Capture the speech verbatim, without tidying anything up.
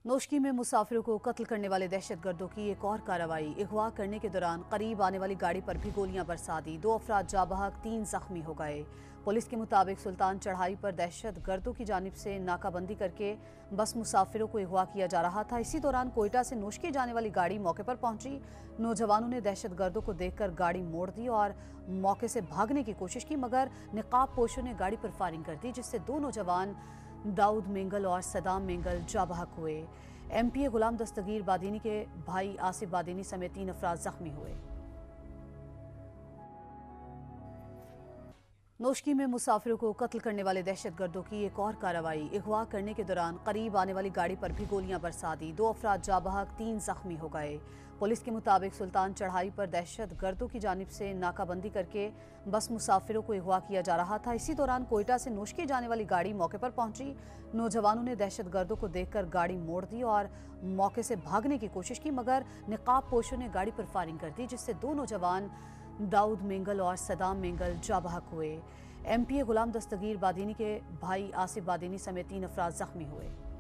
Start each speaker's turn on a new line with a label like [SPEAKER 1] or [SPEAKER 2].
[SPEAKER 1] नोशकी में मुसाफिरों को कत्ल करने वाले दहशतगर्दों की एक और कार्रवाई। अगवा करने के दौरान करीब आने वाली गाड़ी पर भी गोलियां बरसा दी। दो अफराद जाँ बहक, तीन जख्मी हो गए। पुलिस के मुताबिक सुल्तान चढ़ाई पर दहशतगर्दों की जानिब से नाकाबंदी करके बस मुसाफिरों को अगवा किया जा रहा था। इसी दौरान कोयटा से नोशकी जाने वाली गाड़ी मौके पर पहुंची। नौजवानों ने दहशतगर्दों को देखकर गाड़ी मोड़ दी और मौके से भागने की कोशिश की, मगर निकाब पोशों ने गाड़ी पर फायरिंग कर दी, जिससे दो नौजवान दाऊद मेंगल और सदाम मेंगल जाँ बहक हुए। एम पी ए गुलाम दस्तगीर बादीनी के भाई आसिफ बादीनी समेत तीन अफराद जख्मी हुए। नोशकी में मुसाफिरों को कत्ल करने वाले दहशतगर्दों की एक और कार्रवाई। अगवा करने के दौरान करीब आने वाली गाड़ी पर भी गोलियां बरसा दी। दो अफराद जाँ बहक, तीन जख्मी हो गए। पुलिस के मुताबिक सुल्तान चढ़ाई पर दहशतगर्दों की जानिब से नाकाबंदी करके बस मुसाफिरों को अगवा किया जा रहा था। इसी दौरान कोयटा से नोशकी जाने वाली गाड़ी मौके पर पहुंची। नौजवानों ने दहशतगर्दों को देखकर गाड़ी मोड़ दी और मौके से भागने की कोशिश की, मगर निकाब पोशों ने गाड़ी पर फायरिंग कर दी, जिससे दो नौजवान दाऊद मेंगल और सदाम मेंगल जाँ बहक हुए। एम पी ए गुलाम दस्तगीर बादीनी के भाई आसिफ बादीनी समेत तीन अफराद जख्मी हुए।